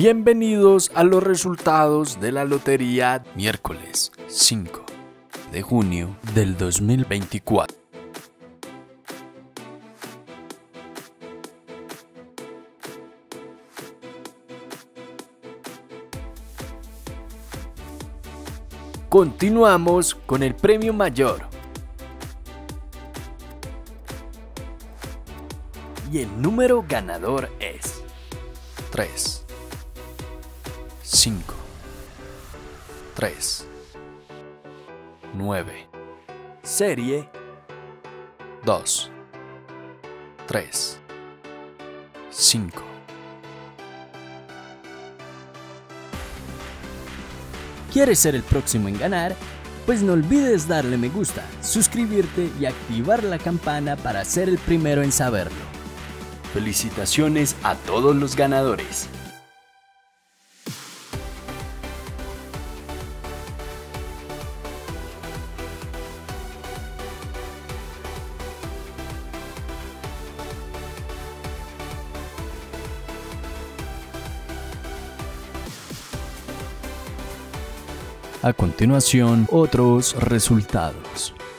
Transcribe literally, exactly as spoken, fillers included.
Bienvenidos a los resultados de la lotería miércoles cinco de junio del dos mil veinticuatro. Continuamos con el premio mayor. Y el número ganador es tres, cinco, tres, nueve. Serie dos, tres, cinco. ¿Quieres ser el próximo en ganar? Pues no olvides darle me gusta, suscribirte y activar la campana para ser el primero en saberlo. Felicitaciones a todos los ganadores. A continuación, otros resultados.